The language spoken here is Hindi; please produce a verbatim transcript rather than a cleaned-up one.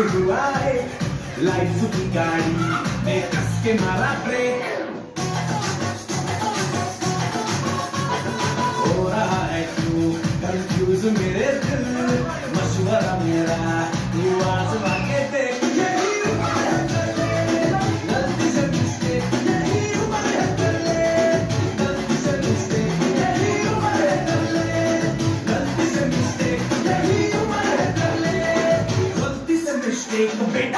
हुआ है लाइफ की गाड़ी में कस के मारा ब्रेक, हो रहा है क्यों कंफ्यूज मेरे दिल, मशवरा मेरा तू आजमा के देख, यही उम्र है कर ले गलती से मिस्टेक, यही उम्र है कर ले गलती से मिस्टेक, यही उम्र है कर ले गलती से मिस्टेक, यही उम्र है कर ले गलती से मिस्टेक।